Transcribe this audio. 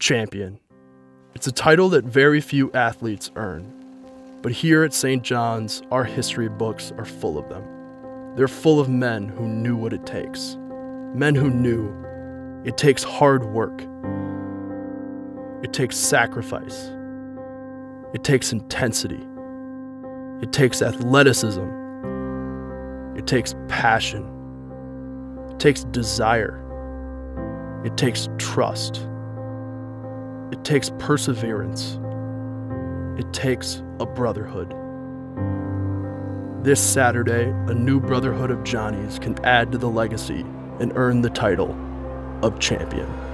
Champion. It's a title that very few athletes earn. But here at St. John's, our history books are full of them. They're full of men who knew what it takes. Men who knew it takes hard work. It takes sacrifice. It takes intensity. It takes athleticism. It takes passion. It takes desire. It takes trust. It takes perseverance. It takes a brotherhood. This Saturday, a new brotherhood of Johnnies can add to the legacy and earn the title of champion.